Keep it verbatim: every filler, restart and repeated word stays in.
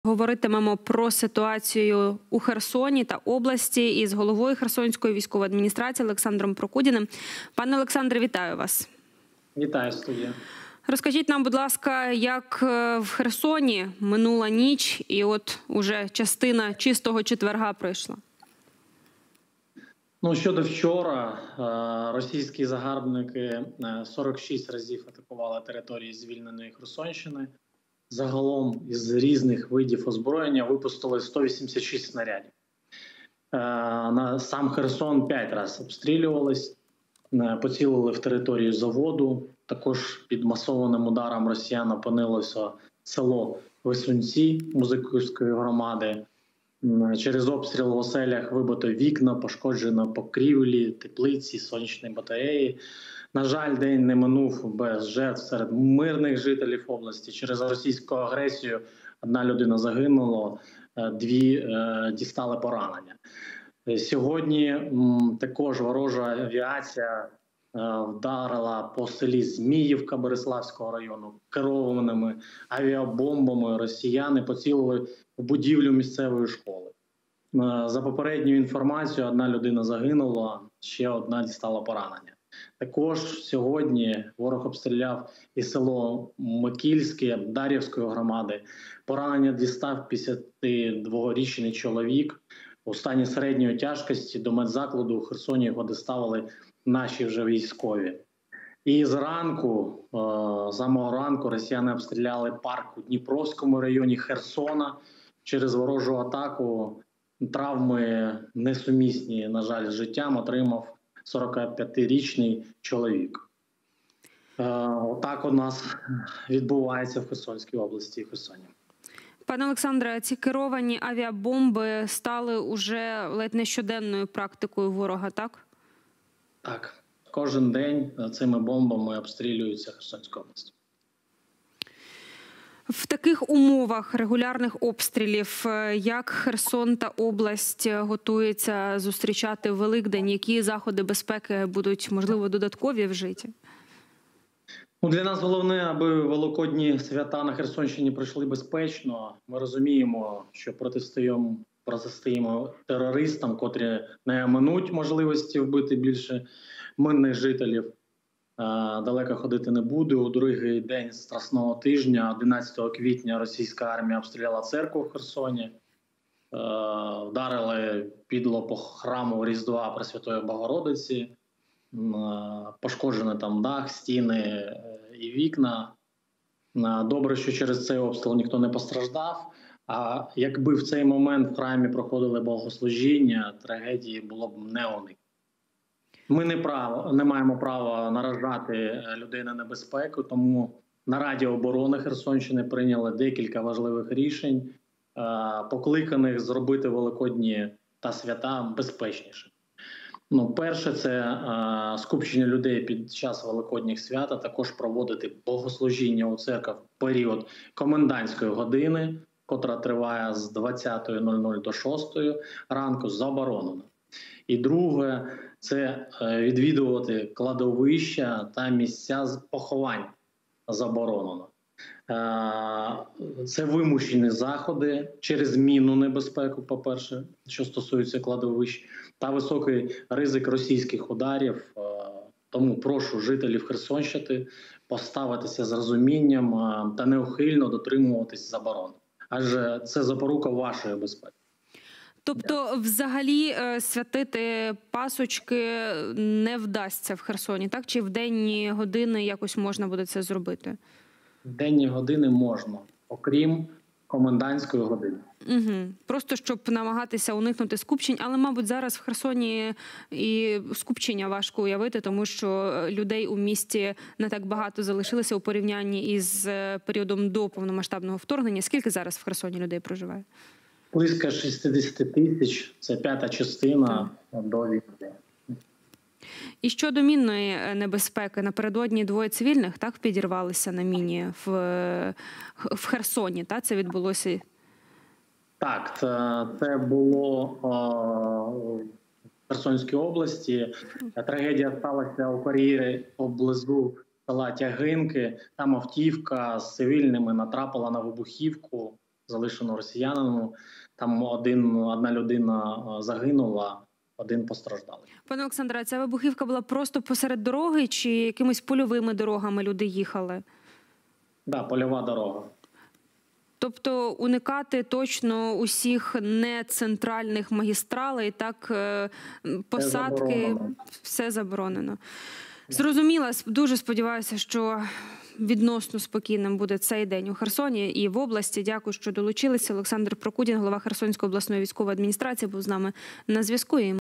Говоритимемо про ситуацію у Херсоні та області із головою Херсонської військової адміністрації Олександром Прокудіним. Пане Олександре, вітаю вас. Вітаю, студія. Розкажіть нам, будь ласка, як в Херсоні минула ніч і от уже частина чистого четверга пройшла? Ну, щодо вчора, російські загарбники сорок шість разів атакували території звільненої Херсонщини. Загалом із різних видів озброєння випустили сто вісімдесят шість снарядів. На сам Херсон п'ять разів обстрілювались, поцілили в територію заводу. Також під масованим ударом росіян опинилося село Висунці Музиківської громади. Через обстріл в оселях вибито вікна, пошкоджено покрівлі, теплиці, сонячні батареї. На жаль, день не минув без жертв серед мирних жителів області. Через російську агресію одна людина загинула, дві е, дістали поранення. Сьогодні м, також ворожа авіація е, вдарила по селі Зміївка Береславського району керованими авіабомбами. Росіяни поцілили в будівлю місцевої школи. Е, за попередньою інформацією, одна людина загинула, ще одна дістала поранення. Також сьогодні ворог обстріляв і село Микільське Дар'ївської громади. Поранення дістав п'ятдесятидворічний чоловік. У стані середньої тяжкості до медзакладу у Херсоні його доставили наші вже військові. І зранку, з самого ранку, росіяни обстріляли парк у Дніпровському районі Херсона. Через ворожу атаку травми несумісні, на жаль, з життям отримав сорокап'ятирічний чоловік. Отак у нас відбувається в Херсонській області і Херсоні. Пане Олександре, ці керовані авіабомби стали уже ледь не щоденною практикою ворога, так? Так. Кожен день цими бомбами обстрілюється Херсонська область. В таких умовах регулярних обстрілів, як Херсон та область готуються зустрічати Великдень? Які заходи безпеки будуть, можливо, додаткові вжиті? Ну, для нас головне, аби великодні свята на Херсонщині пройшли безпечно. Ми розуміємо, що протистоїмо, протистоїмо терористам, котрі не оминуть можливості вбити більше мирних жителів. Далеко ходити не буду. У другий день Страсного тижня, одинадцятого квітня, російська армія обстріляла церкву в Херсоні. Вдарили підло по храму Різдва Пресвятої Богородиці. Пошкоджені там дах, стіни і вікна. Добре, що через цей обстріл ніхто не постраждав. А якби в цей момент в храмі проходили богослужіння, трагедії було б не уникнути. Ми не, право, не маємо права наражати людей на небезпеку, тому на Раді оборони Херсонщини прийняли декілька важливих рішень, покликаних зробити Великодні та свята безпечніше. Ну, перше – це скупчення людей під час Великодніх свят, а також проводити богослужіння у церквах в період комендантської години, котра триває з двадцятої нуль нуль до шостої ранку, заборонено. І друге – це відвідувати кладовища та місця поховань заборонено. Це вимушені заходи через мінну небезпеку, по-перше, що стосується кладовищ, та високий ризик російських ударів. Тому прошу жителів Херсонщини поставитися з розумінням та неухильно дотримуватись заборон. Адже це запорука вашої безпеки. Тобто, взагалі, святити пасочки не вдасться в Херсоні, так? Чи в денні години якось можна буде це зробити? В денні години можна, окрім комендантської години. Угу. Просто щоб намагатися уникнути скупчень, але, мабуть, зараз в Херсоні і скупчення важко уявити, тому що людей у місті не так багато залишилося у порівнянні із періодом до повномасштабного вторгнення. Скільки зараз в Херсоні людей проживає? Близько шістдесят тисяч, це п'ята частина до війни. І щодо мінної небезпеки, напередодні двоє цивільних так підірвалися на міні в, в Херсоні, так це відбулося? Так, це, це було о, в Херсонській області. Трагедія сталася у кар'єрі поблизу села Тягинки. Там автівка з цивільними натрапила на вибухівку. залишено росіянину. Там один, одна людина загинула, один постраждалий. Пане Олександре, а ця вибухівка була просто посеред дороги чи якимись польовими дорогами люди їхали? Так, да, польова дорога. Тобто уникати точно усіх нецентральних магістралей, так, посадки, все заборонено. Все заборонено. Зрозуміло, дуже сподіваюся, що відносно спокійним буде цей день у Херсоні і в області. Дякую, що долучилися. Олександр Прокудін, голова Херсонської обласної військової адміністрації, був з нами на зв'язку.